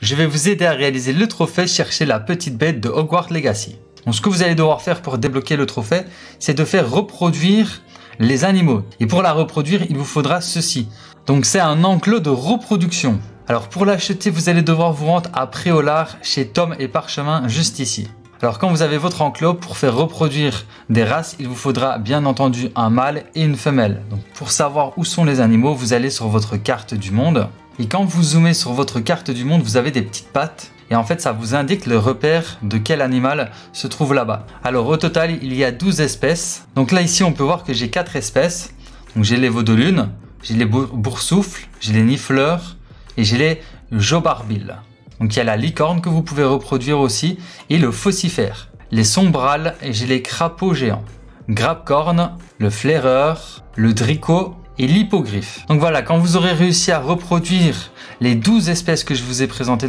je vais vous aider à réaliser le trophée Chercher la petite bête de Hogwarts Legacy. Donc ce que vous allez devoir faire pour débloquer le trophée, c'est de faire reproduire les animaux. Et pour la reproduire, il vous faudra ceci. Donc c'est un enclos de reproduction. Alors pour l'acheter, vous allez devoir vous rendre à Préolard chez Tom et Parchemin juste ici. Alors quand vous avez votre enclos, pour faire reproduire des races, il vous faudra bien entendu un mâle et une femelle. Donc pour savoir où sont les animaux, vous allez sur votre carte du monde. Et quand vous zoomez sur votre carte du monde, vous avez des petites pattes. Et en fait, ça vous indique le repère de quel animal se trouve là-bas. Alors au total, il y a 12 espèces. Donc là, ici, on peut voir que j'ai 4 espèces. Donc j'ai les veaux de lune, j'ai les boursoufles, j'ai les nifleurs et j'ai les jobarbilles. Donc il y a la licorne que vous pouvez reproduire aussi et le faucifère. Les sombrales et j'ai les crapauds géants. Grabcorn, le flaireur, le dricot et l'hippogriffe. Donc voilà, quand vous aurez réussi à reproduire les 12 espèces que je vous ai présentées